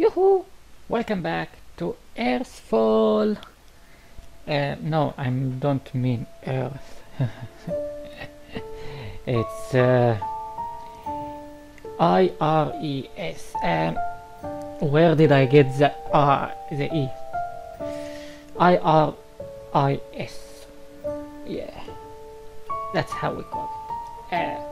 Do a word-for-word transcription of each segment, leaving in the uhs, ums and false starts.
Yoo-hoo! Welcome back to Earthfall. Uh, no, I don't mean Earth. It's uh, I R E S. Um, where did I get the R, the E? I R I S. Yeah, that's how we call it. Uh,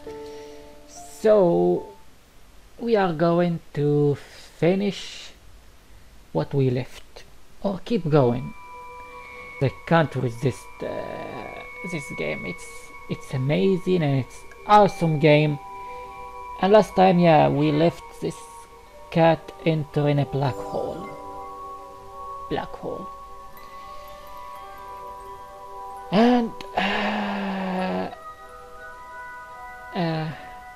so we are going to finish what we left, or keep going. I can't resist uh, this game. It's it's amazing and it's awesome game. And last time, yeah, we left this cat entering a black hole. Black hole. And uh, uh,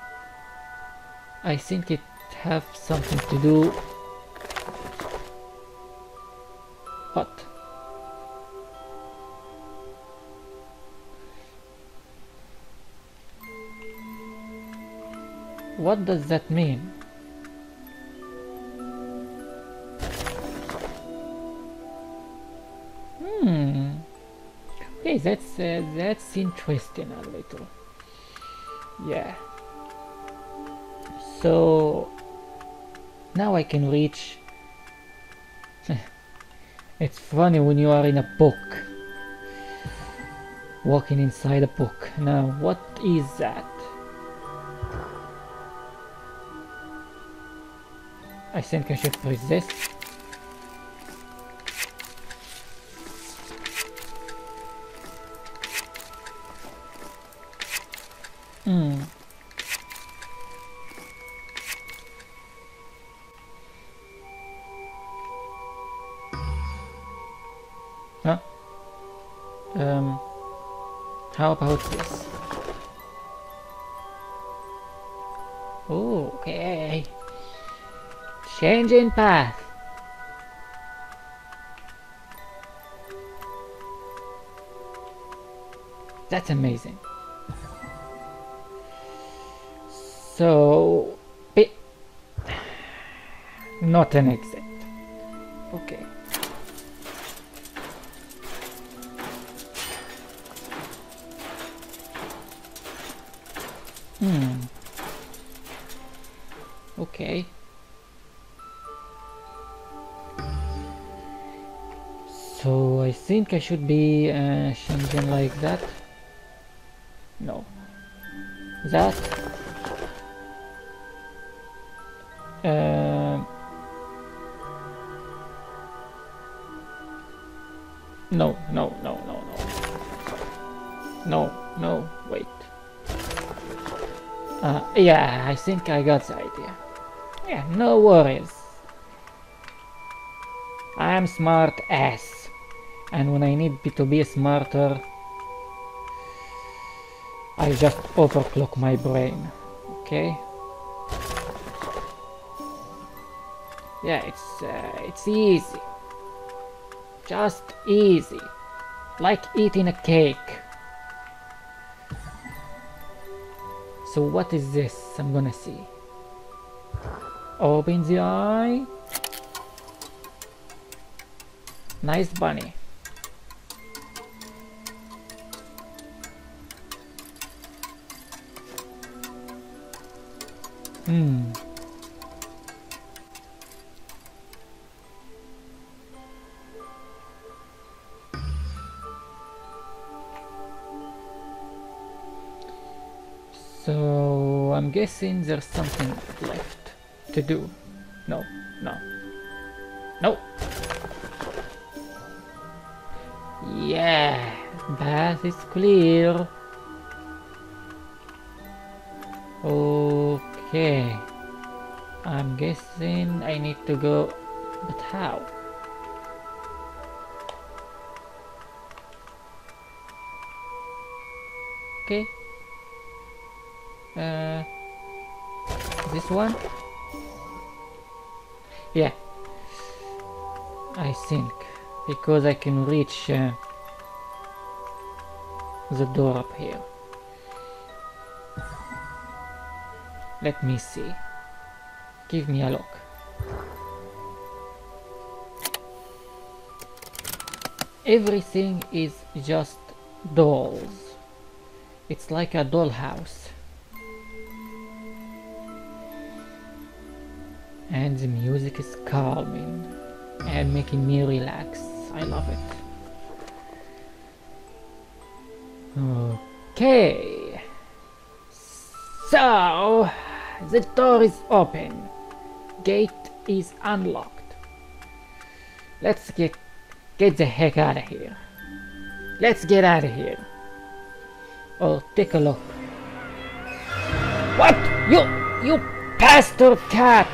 I think it have something to do. What? What does that mean? Hmm. Okay, that's uh, that's interesting a little. Yeah. So now I can reach. It's funny when you are in a book, walking inside a book. Now, what is that? I think I should press this. Hmm. Huh? Um, how about this? Okay. Changing path. That's amazing. So, be not an exit. Okay. Hmm. Okay. So I think I should be uh, changing like that. No. That. Uh, no, no, no, no, no. No, no, wait. Uh, yeah, I think I got the idea. Yeah, no worries. I am smart ass. And when I need to be smarter, I just overclock my brain. Okay? Yeah, it's uh, it's easy. Just easy. Like eating a cake. So what is this? I'm gonna see. Open the eye. Nice bunny. Hmm. So I'm guessing there's something left to do. No, no, no. Yeah, path is clear. Okay, I'm guessing I need to go, but how? Okay. Uh, this one? Yeah, I think, because I can reach uh, the door up here. Let me see. Give me a look. everything is just dolls. It's like a dollhouse. And the music is calming and making me relax. I love it. Okay. So, the door is open. Gate is unlocked. Let's get get the heck out of here. Let's get out of here. Oh, take a look. What? You you bastard cat!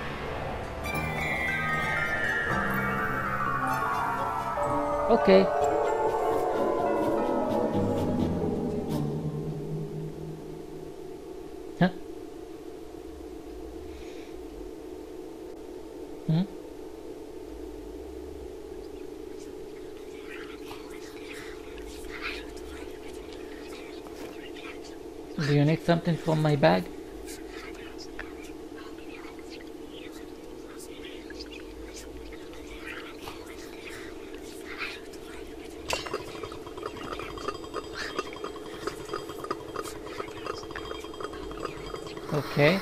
Okay. Huh? Hmm? Do you need something from my bag? Okay.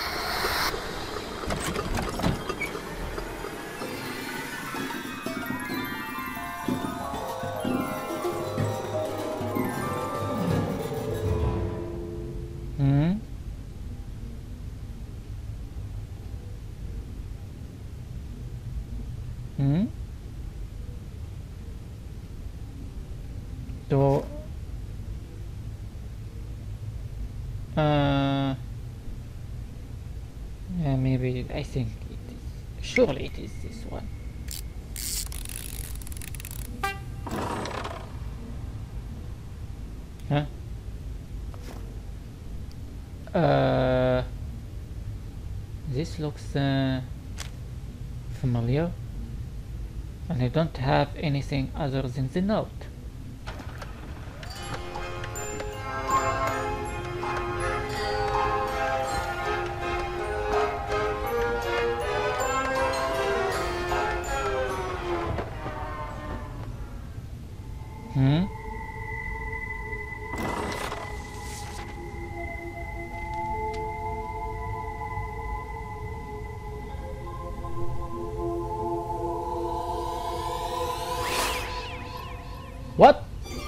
Hmm. Hmm. So, uh, yeah, maybe I think it is. Surely it is this one. Huh? Uh, this looks uh, familiar, and I don't have anything other than the note. Hmm? What?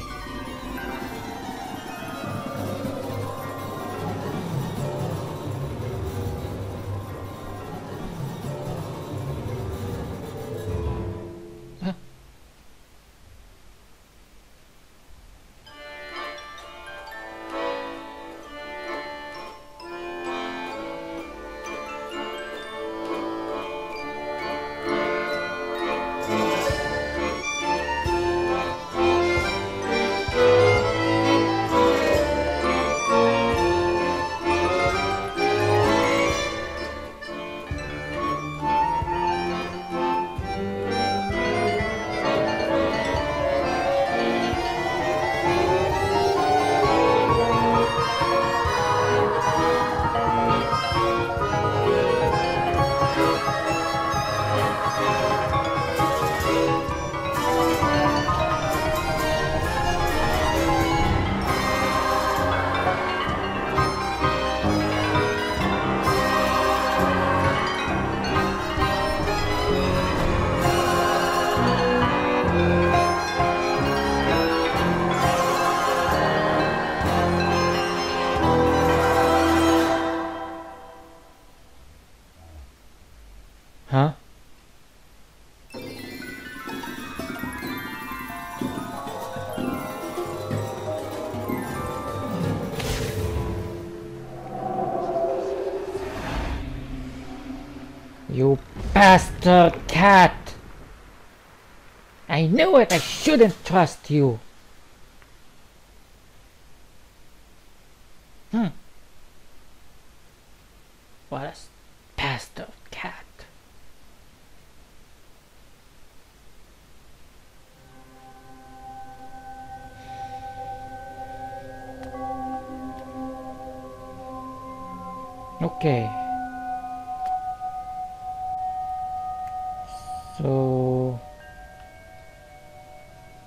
Huh? Huh? You bastard cat! I knew it! I shouldn't trust you! Hmm. What a bastard cat. Okay. So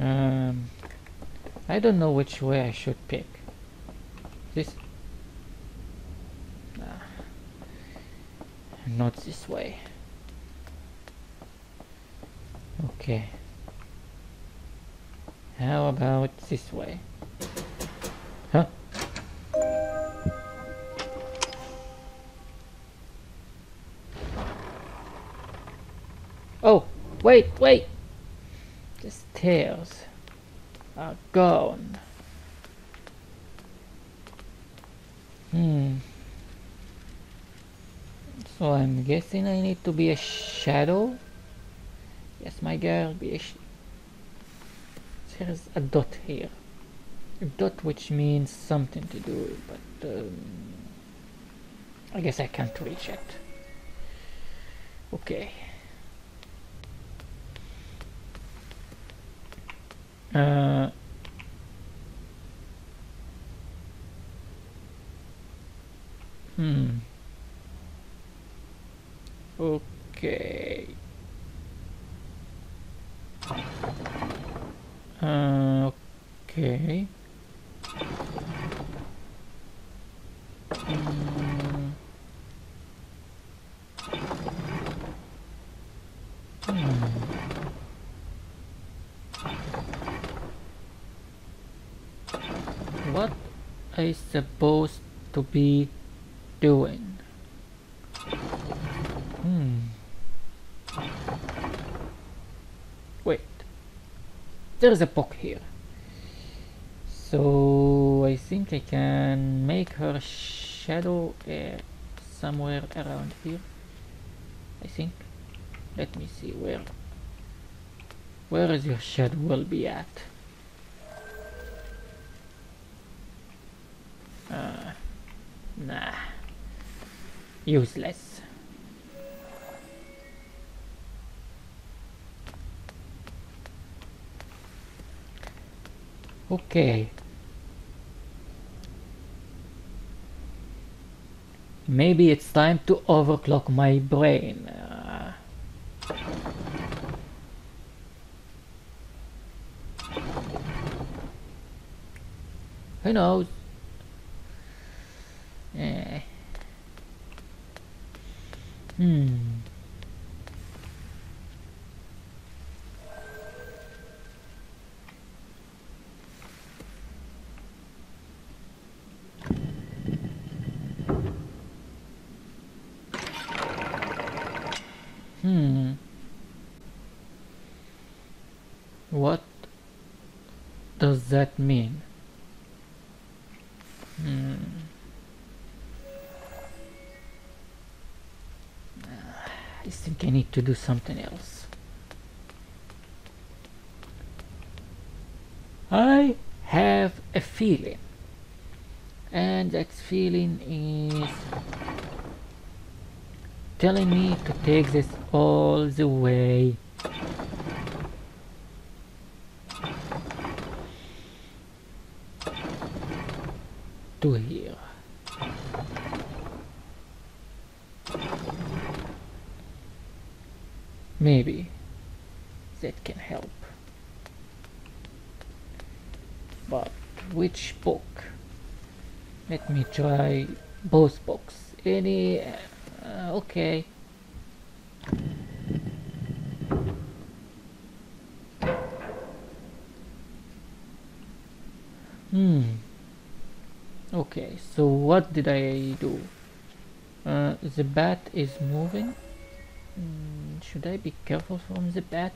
Um, I don't know which way I should pick. This? Nah, not this way. Okay. How about this way? Huh? Oh, wait, wait! The stairs are gone. Hmm. So I'm guessing I need to be a shadow? Yes, my girl, be a sh There's a dot here. A dot which means something to do, but um, I guess I can't reach it. Okay. Uh, hmm. Okay. Uh, okay. Mm. Hmm. What I supposed to be doing? Hmm. Wait. There's a book here. So I think I can make her shadow uh, somewhere around here. I think. Let me see where. Where is your shadow will be at? Uh, nah. Useless. Okay. Maybe it's time to overclock my brain. Uh, who knows? Eh. Hmm. Hmm. What does that mean? Hmm. I think I need to do something else. I have a feeling, and that feeling is telling me to take this all the way to here. Maybe that can help. But which book? Let me try both books. Any... Uh, okay. Hmm. Okay, so what did I do? Uh, the bat is moving. Mm, should I be careful from the bat?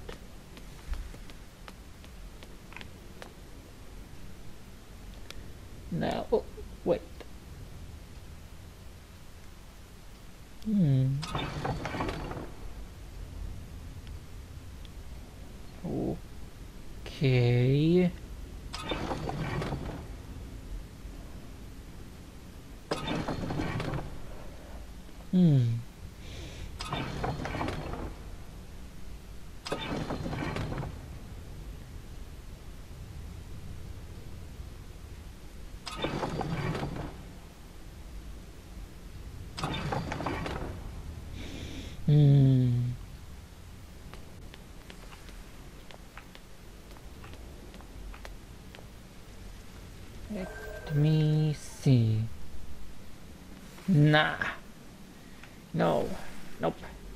No. Oh, wait. Hmm. Okay. Hmm. Hmm. Let me see. Nah. No. Nope.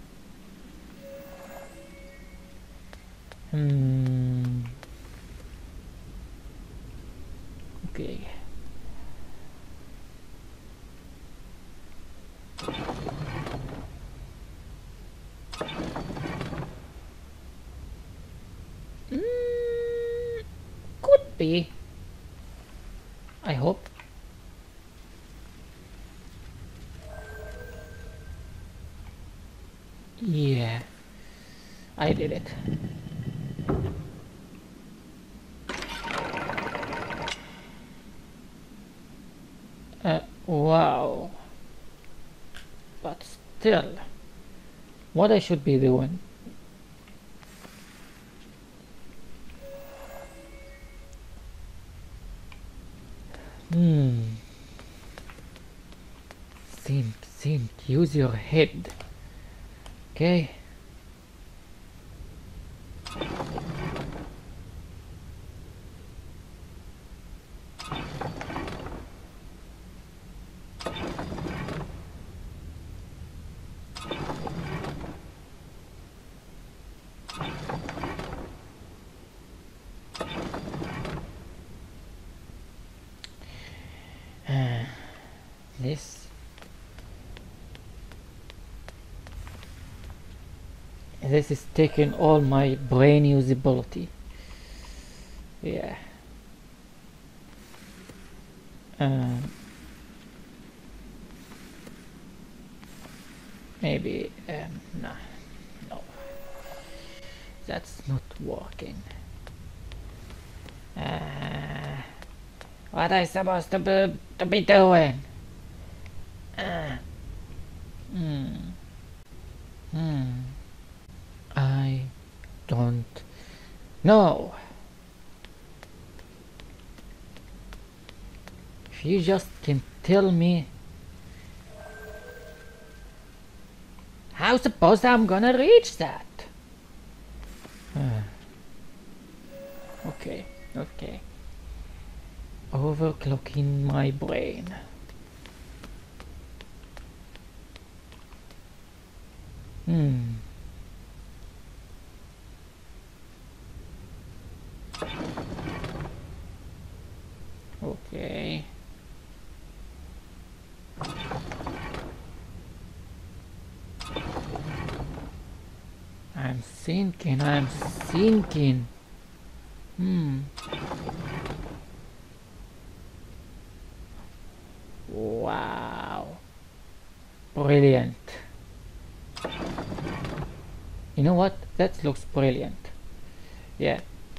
Hmm. Okay. Mm, could be. I hope. Yeah, I did it. Uh, wow. But still, what I should be doing? Hmm. Think, think, use your head. Okay. Uh, this. This is taking all my brain usability. Yeah. Um, maybe. Um, no. No. That's not working. Uh, what I supposed to be to be doing? Uh, hmm. Hmm. I don't know. If you just can tell me how suppose I'm gonna reach that? Uh, okay, okay. Overclocking my brain. Hmm. Okay. I'm thinking, I'm thinking. Hmm. Wow. Brilliant. You know what? That looks brilliant. Yeah.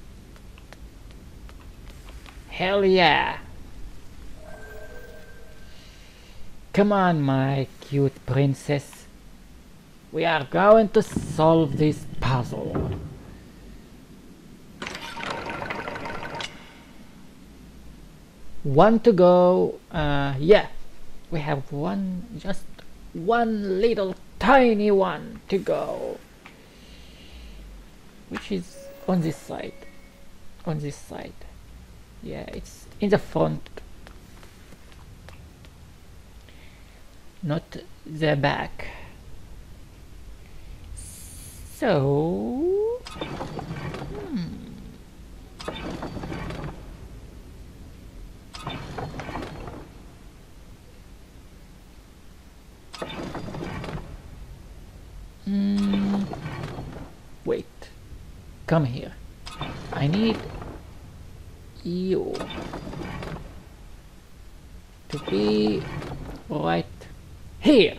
Hell yeah. Come on, my cute princess. We are going to solve this puzzle. One to go. Uh, yeah, we have one, just one little tiny one to go, which is on this side. On this side. Yeah, it's in the front, not the back. So, hmm. Mm, wait, come here. I need you to be right here.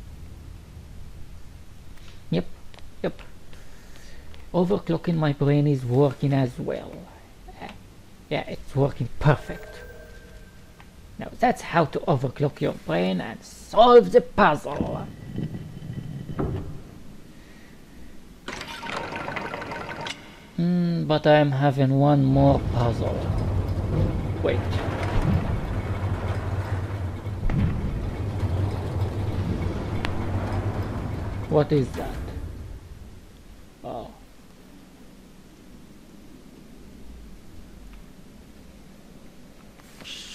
Yep, yep. Overclocking my brain is working as well. Uh, yeah, it's working perfect. Now that's how to overclock your brain and solve the puzzle. Mm, but I'm having one more puzzle. Wait. What is that? Oh.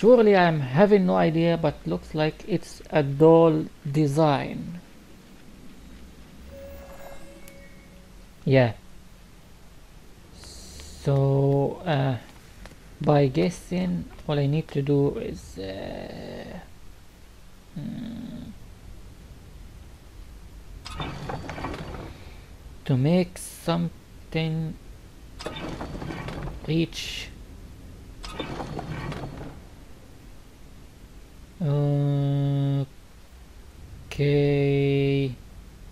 surely I'm having no idea, but looks like it's a doll design. Yeah. So uh, by guessing, all I need to do is uh, mm, to make something reach okay.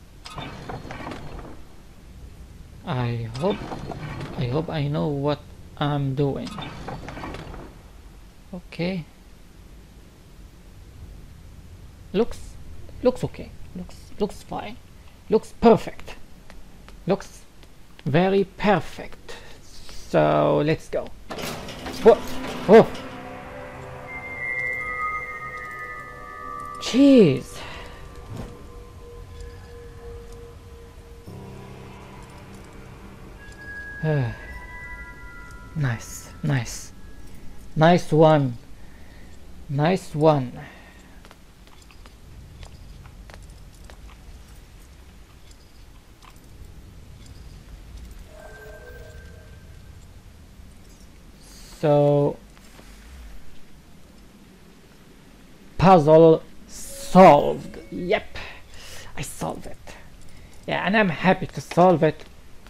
I hope I hope I know what I'm doing. Okay. Looks looks okay. Looks looks fine. Looks perfect. Looks very perfect. So let's go. What? Oh. Jeez. Uh, nice, nice, nice one, nice one. So puzzle solved. Yep, I solved it. Yeah, and I'm happy to solve it.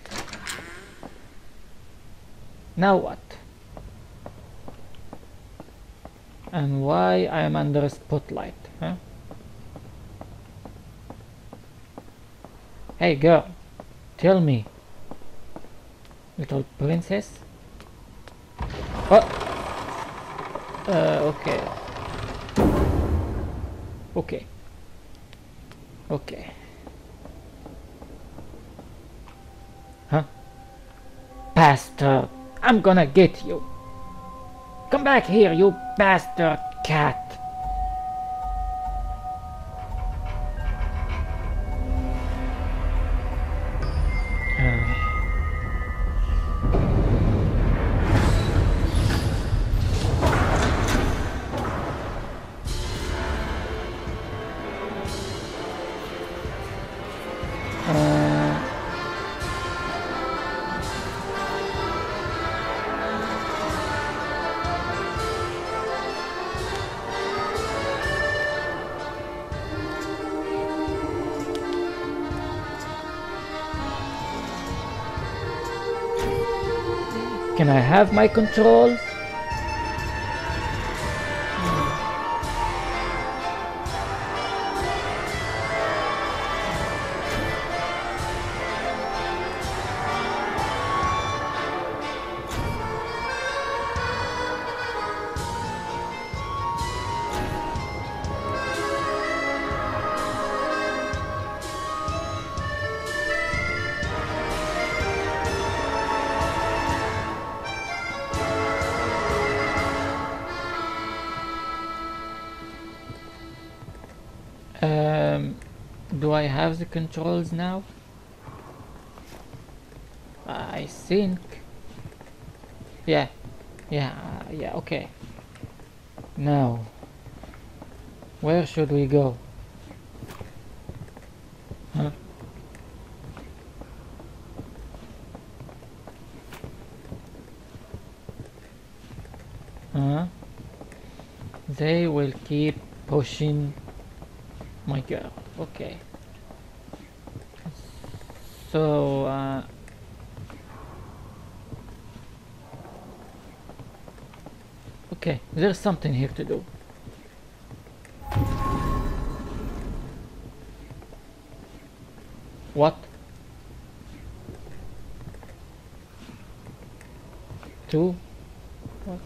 Now what? And why I am under a spotlight, huh? Hey girl, tell me, little princess. Oh, uh, okay, okay, okay. Huh? Bastard! I'm gonna get you. Come back here, you bastard cat. Can I have my controls? Um, do I have the controls now? I think. Yeah, yeah, uh, yeah, okay. Now, where should we go? Huh? Huh? They will keep pushing my girl. Okay. So, uh, okay, there's something here to do. What? Two? What?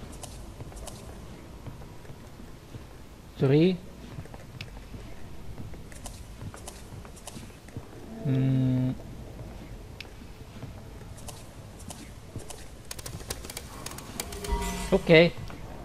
Three? Hmm. Okay.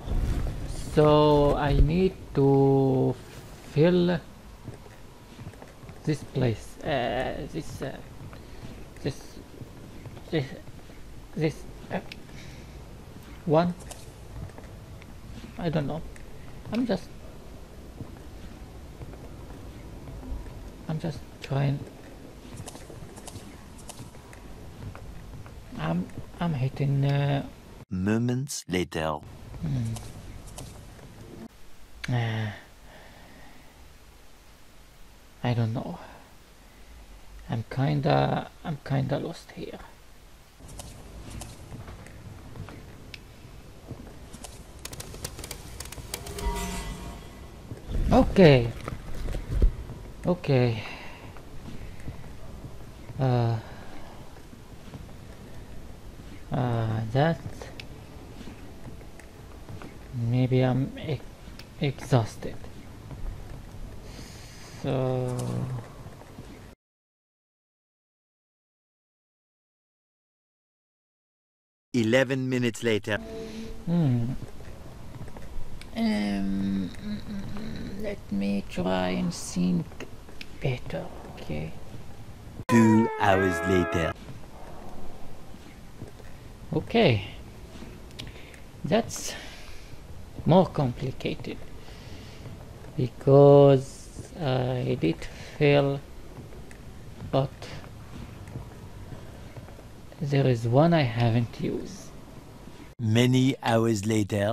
So I need to fill this place. Uh, this. Uh, this. This. This. Uh, one. I don't know. I'm just I'm just trying. I'm I'm hitting uh, Moments later. hmm. uh, I don't know. I'm kinda I'm kinda lost here. Okay. Okay. Uh uh that maybe I'm e exhausted. So Eleven minutes later. hmm. Um, mm, mm, mm, let me try and think better. Okay. Two hours later. Okay. That's more complicated because I did fail, but there is one I haven't used. Many hours later.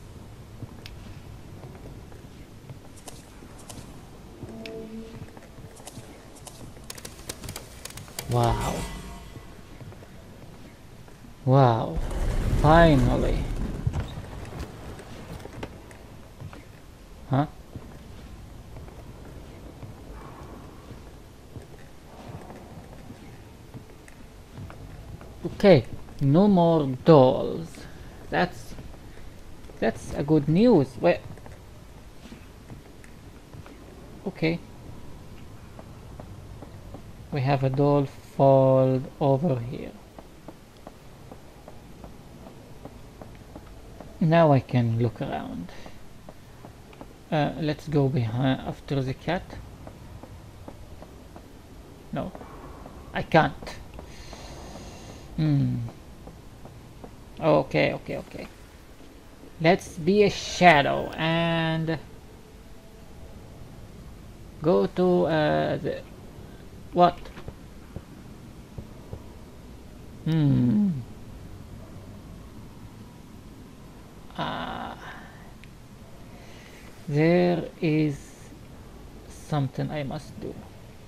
Wow. Wow. Finally. Huh? Okay. No more dolls. That's that's a good news. Wait. Okay. We have a doll fold over here. Now I can look around. Uh, let's go behind after the cat. No, I can't. Hmm. Okay, okay, okay. Let's be a shadow and go to uh, the what? Hmm. Ah, there is something I must do.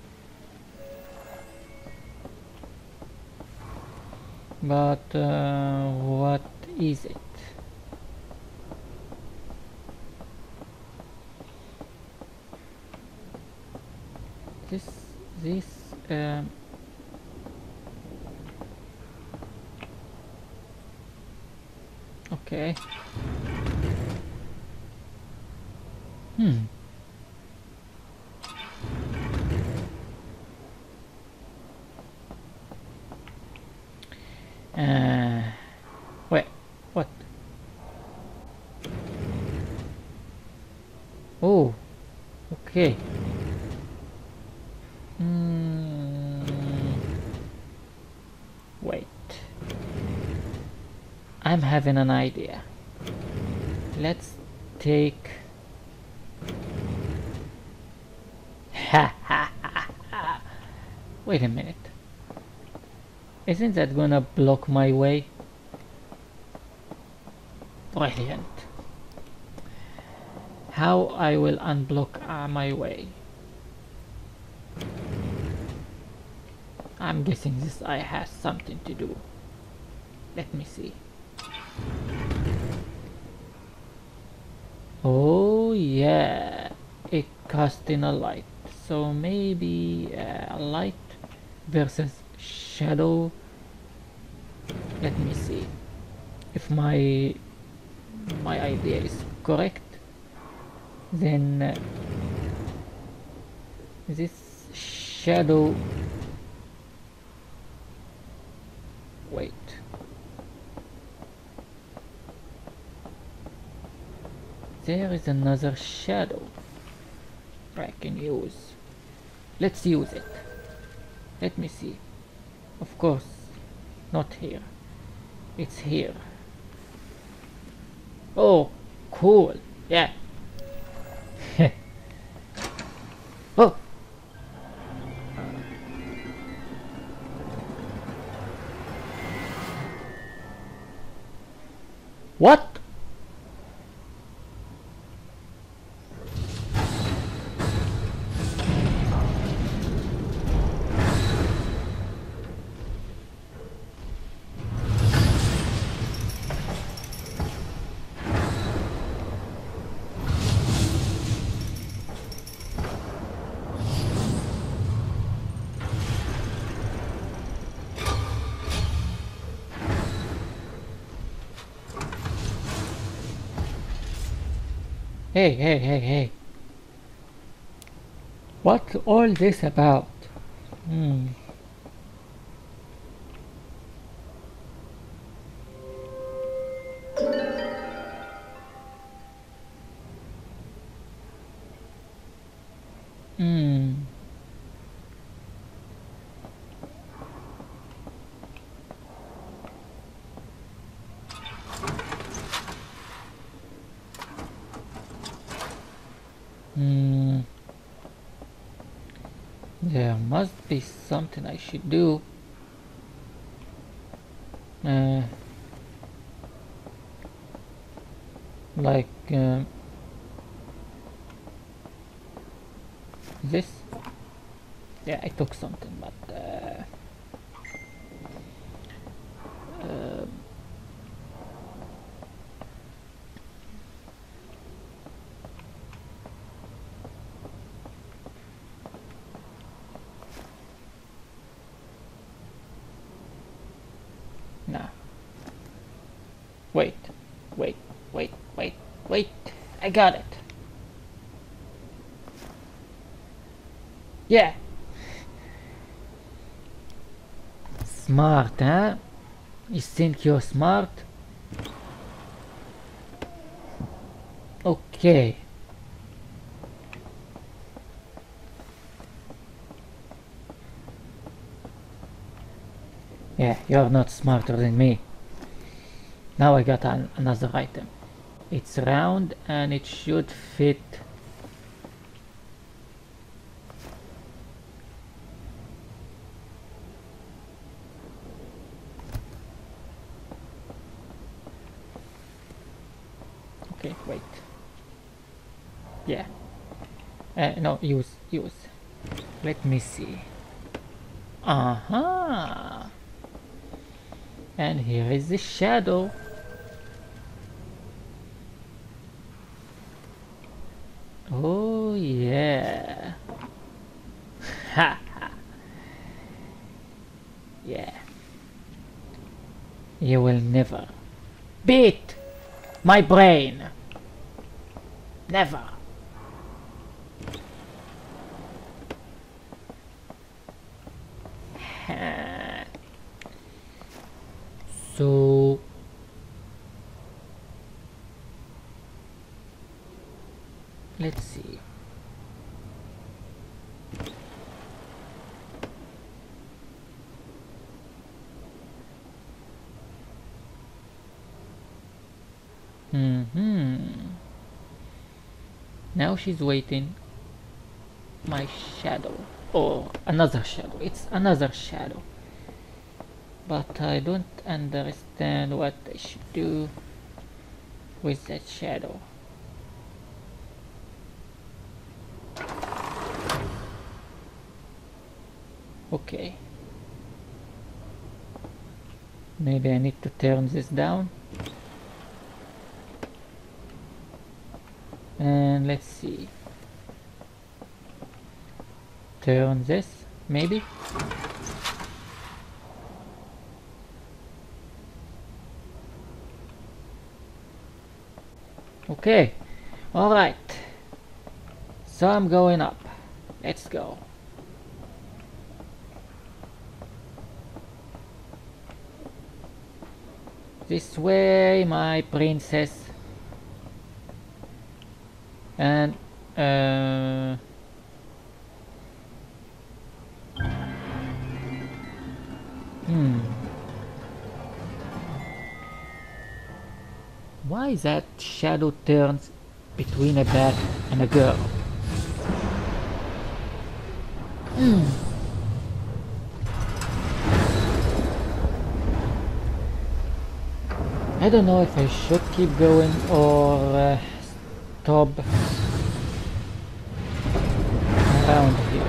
But uh, what is it? This, this, um, okay. Hmm. Uh, wait, what? Oh, okay. Mm, wait. I'm having an idea. Let's take... Ha ha ha ha! Wait a minute. Isn't that gonna block my way? Brilliant. How I will unblock uh, my way? I'm guessing this eye has something to do. Let me see. Oh yeah, it casting a light. So maybe uh, light versus shadow. Let me see if my my idea is correct. Then uh, this shadow. Wait. There is another shadow I can use. Let's use it. Let me see. Of course, not here. It's here. Oh, cool. Yeah. What? Hey, hey, hey, hey. What's all this about? Hmm. Hmm. Hmm. There must be something I should do. Uh, like um, this. Yeah, I took something, but uh, uh, nah. Wait, wait, wait, wait, wait. I got it. Yeah. Smart, huh? You think you're smart? Okay. Yeah, you're not smarter than me. Now I got an another item. It's round and it should fit. Okay, wait. Yeah. Uh, no, use, use. Let me see. Uh-huh. And here is the shadow. Oh yeah. Ha ha. Yeah. You will never beat my brain. Never. So let's see. Mm-hmm. Now she's waiting. My shadow. Or another shadow. It's another shadow. But I don't understand what I should do with that shadow. Okay. Maybe I need to turn this down. And let's see. Turn this, maybe? Okay. Alright. So I'm going up. Let's go. This way, my princess. And uh hmm. Why that shadow turns between a bat and a girl? Hmm. I don't know if I should keep going or uh, stop around here.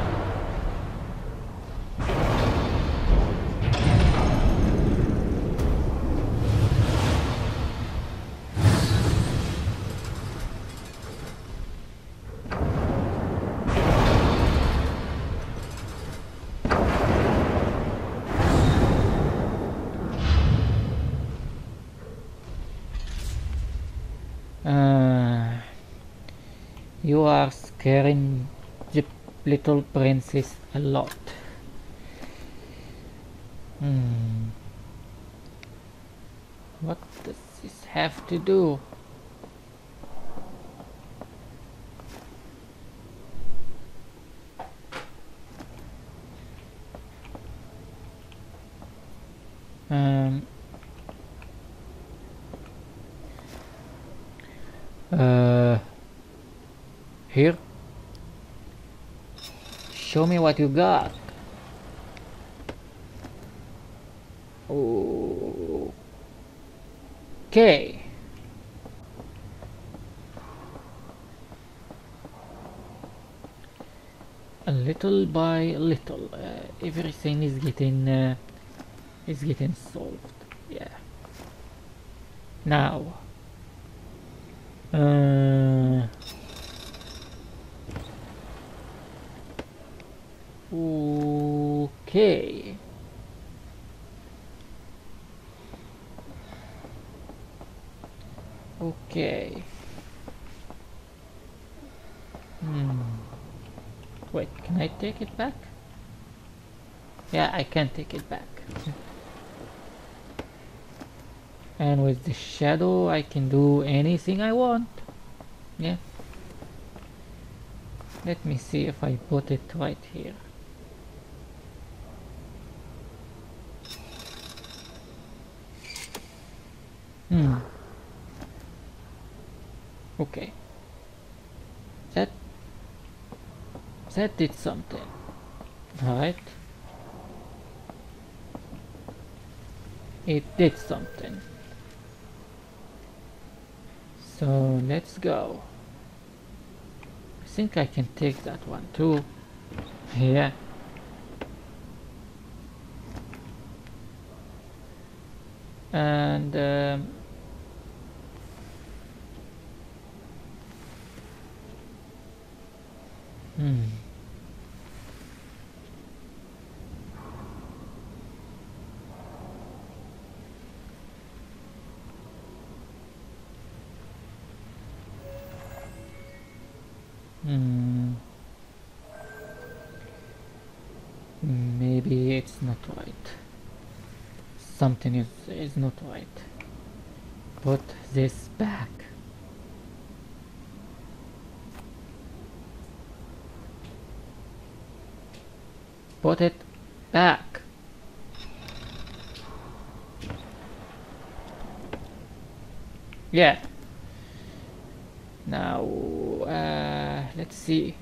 Uh, you are scaring the little princess a lot. Hmm. What does this have to do? Um. Uh. Here. Show me what you got. Okay. A little by little, uh, everything is getting uh, is getting solved. Yeah. Now. Uh. Okay. Okay. Hmm. Wait, can I take it back? Yeah, I can take it back. And with the shadow, I can do anything I want. Yeah. Let me see if I put it right here. Hmm. Okay. That that did something. Alright. It did something. So let's go. I think I can take that one too. Yeah. And um, hmm. Hmm. Maybe it's not right. Something is is not right. Put this back. Put it back. Yeah. Now, uh, let's see.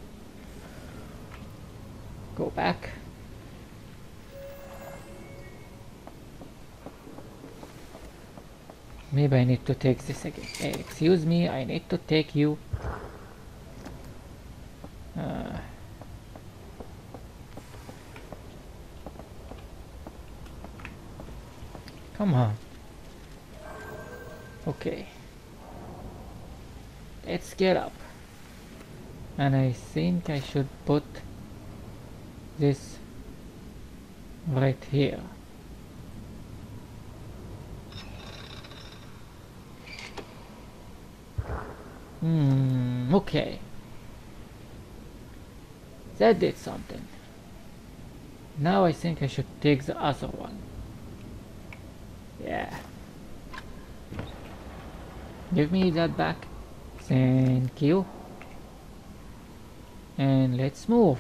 Go back. Maybe I need to take this again. Hey, excuse me, I need to take you. Uh, come on. Okay. Let's get up. And I think I should put this right here. Hmm, okay. That did something. Now I think I should take the other one. Yeah. Give me that back. Thank you. And let's move.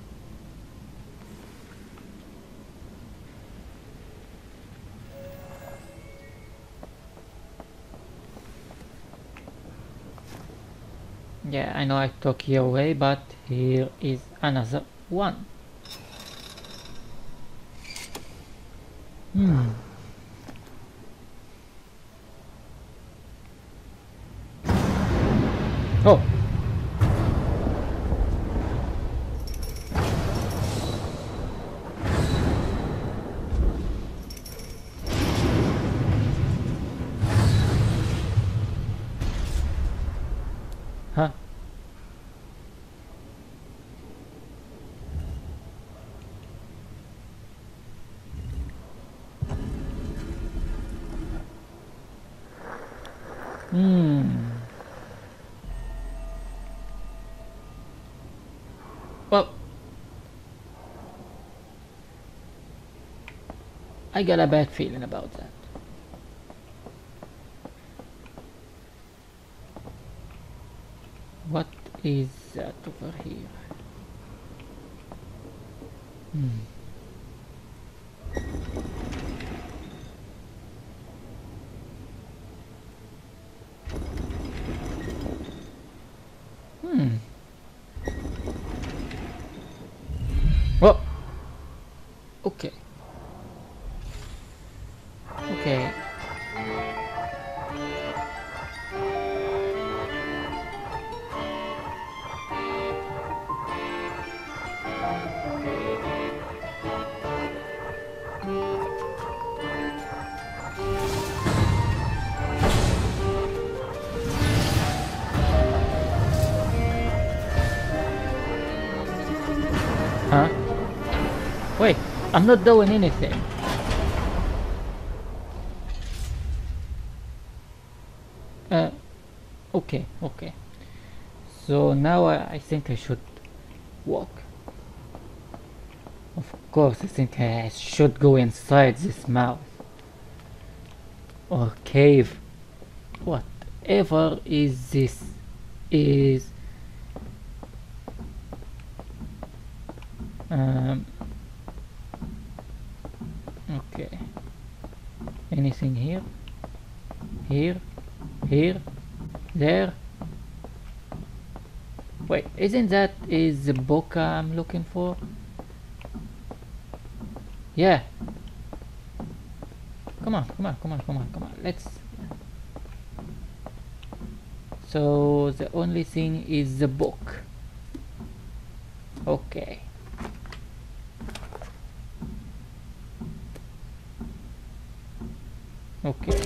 Yeah, I know I took you away, but here is another one. Hmm. Hmm. Well, I got a bad feeling about that. What is that over here? Hmm. Hmm. Oh. Okay. Okay. Huh? Wait, I'm not doing anything. Uh, okay, okay. So now I, I think I should walk. Of course, I think I should go inside this mouth. Or cave. Whatever is this is. Um, okay. Anything here? Here? Here? There? Wait, isn't that is the book I'm looking for? Yeah. Come on, come on, come on, come on, come on. Let's. So the only thing is the book. Okay. Okay.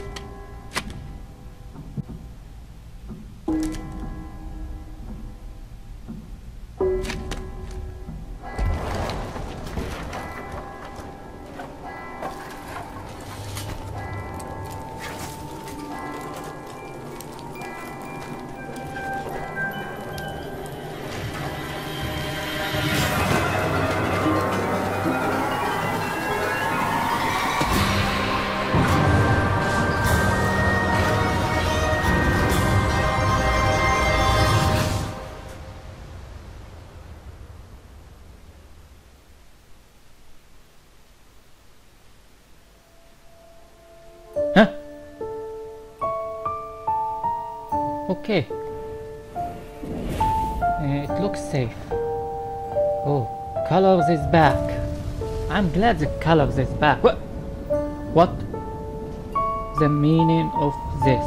Huh? Okay. Uh, it looks safe. Oh, colors is back. I'm glad the colors is back. What? What? The meaning of this?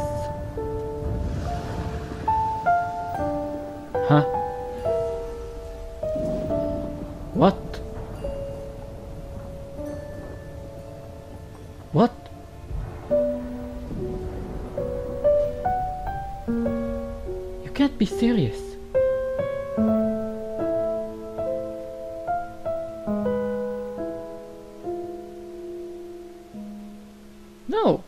Huh? What? What? You can't be serious. No.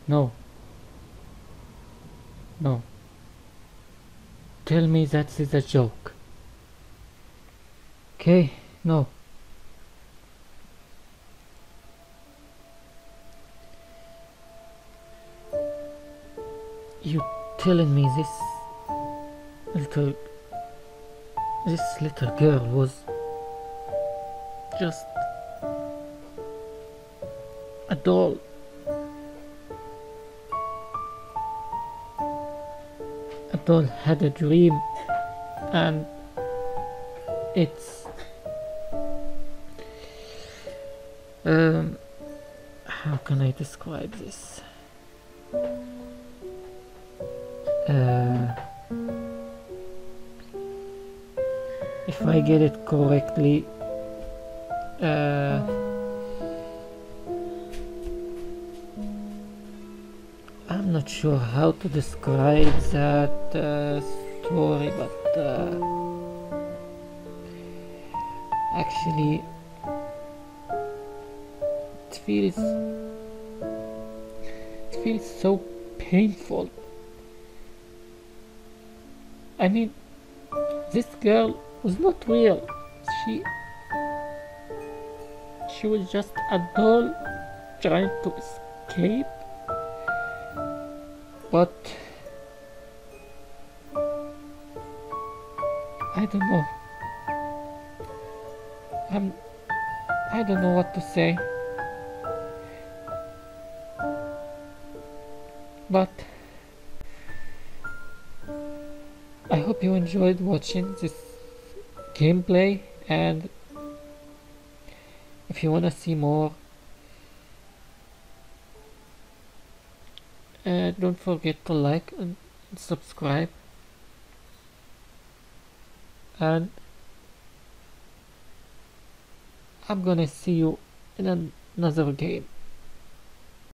No. No. Tell me that is a joke. Okay, no. You telling me this little this little girl was just a doll? A doll had a dream, and it's um how can I describe this? Uh, if I get it correctly, uh, I'm not sure how to describe that uh, story, but uh, actually it feels it feels so painful. I mean, this girl was not real. She she was just a doll trying to escape. But I don't know. I'm I don't know what to say. But I hope you enjoyed watching this gameplay, and if you wanna see more, uh, don't forget to like and subscribe, and I'm gonna see you in an- another game.